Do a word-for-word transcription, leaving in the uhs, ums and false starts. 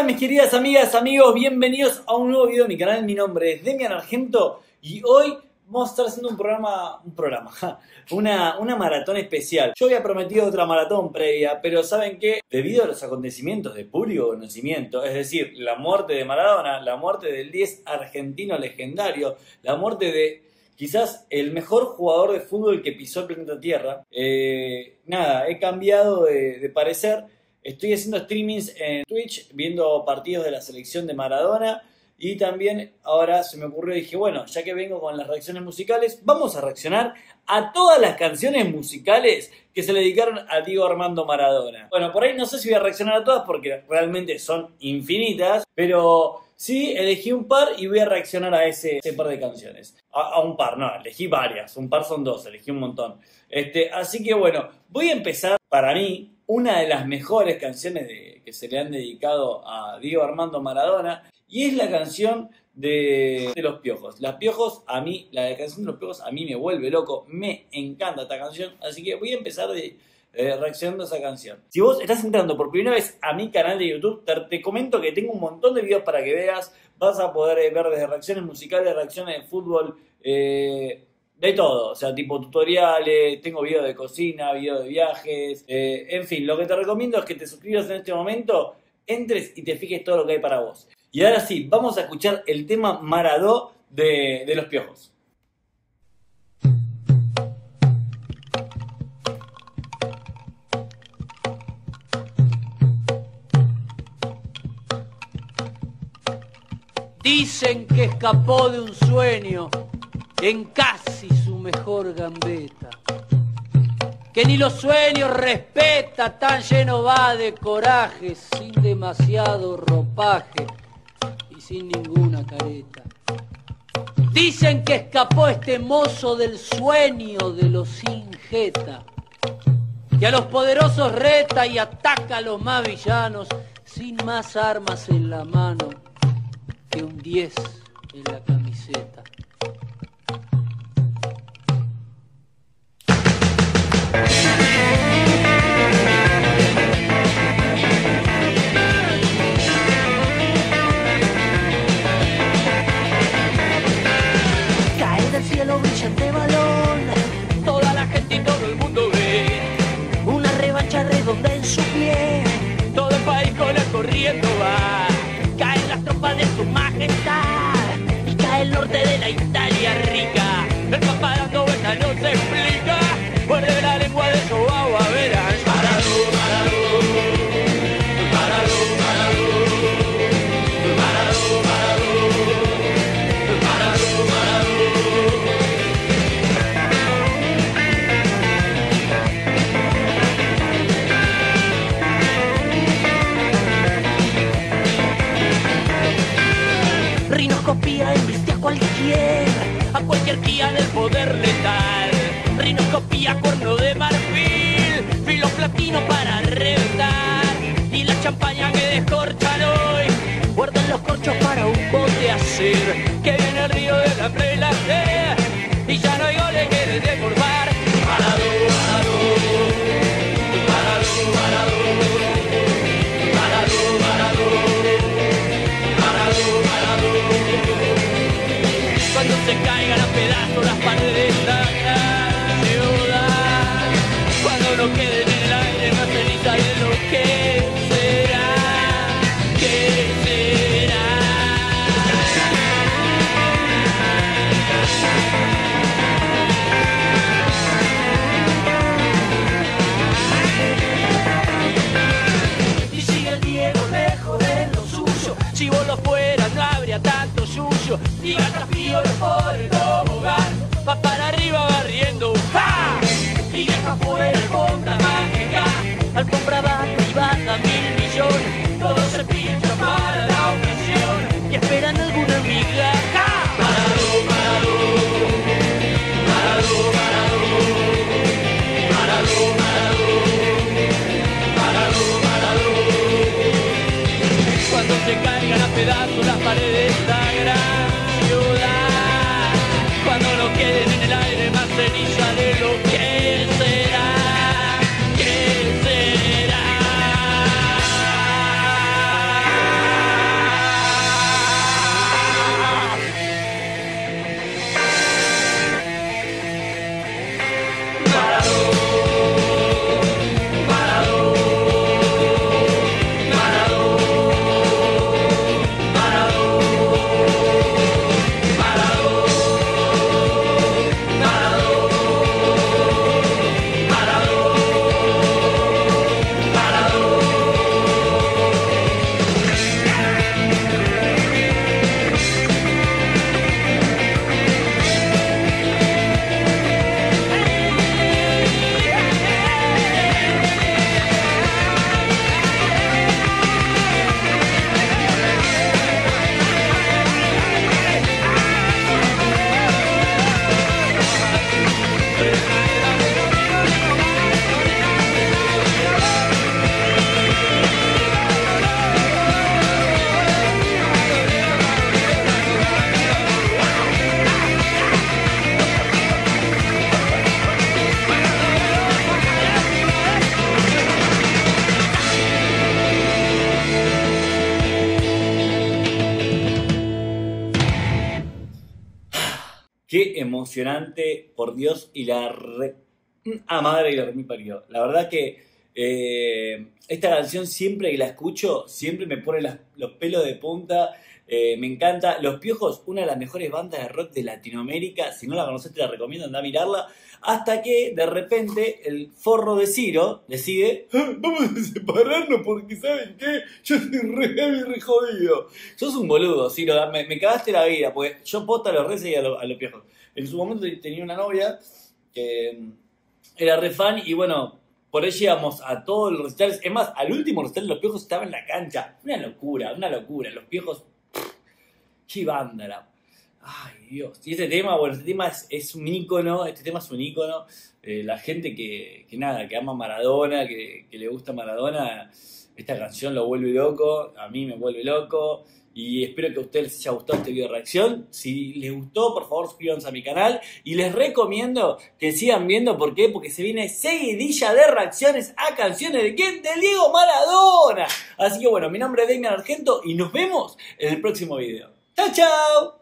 Hola mis queridas amigas, amigos, bienvenidos a un nuevo video de mi canal. Mi nombre es Demian Argento y hoy vamos a estar haciendo un programa, un programa, una, una maratón especial. Yo había prometido otra maratón previa, pero ¿saben qué? Debido a los acontecimientos de público conocimiento, es decir, la muerte de Maradona, la muerte del diez argentino legendario, la muerte de quizás el mejor jugador de fútbol que pisó el planeta Tierra, eh, nada, he cambiado de, de parecer. Estoy haciendo streamings en Twitch, viendo partidos de la selección de Maradona. Y también ahora se me ocurrió, dije, bueno, ya que vengo con las reacciones musicales, vamos a reaccionar a todas las canciones musicales que se le dedicaron a Diego Armando Maradona. Bueno, por ahí no sé si voy a reaccionar a todas porque realmente son infinitas, pero sí elegí un par y voy a reaccionar a ese, ese par de canciones. A, a un par, no, elegí varias, un par son dos, elegí un montón. Este, así que bueno, voy a empezar, para mí, una de las mejores canciones de, que se le han dedicado a Diego Armando Maradona. Y es la canción de, de Los Piojos. Los Piojos, a mí, la de canción de Los Piojos, a mí me vuelve loco. Me encanta esta canción. Así que voy a empezar de, eh, reaccionando a esa canción. Si vos estás entrando por primera vez a mi canal de YouTube, te, te comento que tengo un montón de videos para que veas. Vas a poder eh, ver desde reacciones musicales, reacciones de fútbol, eh, de todo. O sea, tipo tutoriales, tengo videos de cocina, videos de viajes. Eh, en fin, lo que te recomiendo es que te suscribas en este momento, entres y te fijes todo lo que hay para vos. Y ahora sí, vamos a escuchar el tema Maradó de, de Los Piojos. Dicen que escapó de un sueño en casi su mejor gambeta, que ni los sueños respeta, tan lleno va de coraje, sin demasiado ropaje y sin ninguna careta. Dicen que escapó este mozo del sueño de los sin jeta, que a los poderosos reta y ataca a los más villanos, sin más armas en la mano que un diez en la camiseta. Cae del cielo brillante balón, Toda la gente y todo el mundo ve, una revancha redonda en su pie. todo el país con él corriendo va. Caen las tropas de su majestad y cae el norte de la Italia rica. El papá dando vueltas no se explica, muerde la lengua de su agua, verán. Maradó, Maradó, Maradó, Maradó, Maradó, Maradó, Maradó, Maradó. Rinoscopía embiste a cualquier, A cualquier guía del poder letal, rinoscopía, cuerno de marfil, filo platino para reventar, y la champaña que descorchan hoy, guardan los corchos para un bote hacer que viene el río de la prelaje, y ya no hay goles que desbordar. Maradó, Maradó, Maradó, Maradó, Maradó, Maradó, Maradó, Maradó. Cuando se caigan a pedazos las paredes de esta gran ciudad, cuando no queden en el aire más ceniza de lo que será, que será. y sigue el Diego lejos de lo suyo. Si vos lo fueras no habría tanto suyo, y Garrafío por el tobogán, va para arriba barriendo, ¡ja! Y deja fuera alfombra mágica, alfombra va privada mil millones. Todo se pincha para la ocasión, Y esperan alguna amiga. ¡ja! Maradó, Maradó, Maradó, Maradó, Maradó, Maradó, Maradó, Maradó. Cuando se caigan a pedazos las paredes de esta gran ciudad, cuando no queden en el aire más ceniza de lo que será, que será. Qué emocionante, por Dios, y la re... a madre y la re mi parió. La verdad que eh, esta canción siempre que la escucho, siempre me pone las, los pelos de punta. Eh, me encanta. Los Piojos, una de las mejores bandas de rock de Latinoamérica. Si no la conoces, te la recomiendo, anda a mirarla. Hasta que, de repente, el forro de Ciro decide: ah, vamos a separarnos porque, ¿saben qué? Yo soy re heavy, re jodido. Sos un boludo, Ciro. Me, me cagaste la vida, porque yo posta los re y a, lo, a los Piojos. En su momento tenía una novia que era re fan y, bueno, por ahí llegamos a todos los recitales. Es más, al último recital de los Piojos estaba en la cancha. Una locura, una locura. Los Piojos... ¡Qué banda! La... ¡Ay, Dios! Y este tema, bueno, este tema es, es un ícono, este tema es un ícono. Eh, la gente que, que nada, que ama Maradona, que, que le gusta Maradona, esta canción lo vuelve loco, a mí me vuelve loco. Y espero que a ustedes les haya gustado este video de reacción. Si les gustó, por favor, suscríbanse a mi canal. Y les recomiendo que sigan viendo. ¿Por qué? Porque se viene seguidilla de reacciones a canciones de ¿quién? De Diego Maradona. Así que bueno, mi nombre es Damian Argento y nos vemos en el próximo video. ¡Chao, chao!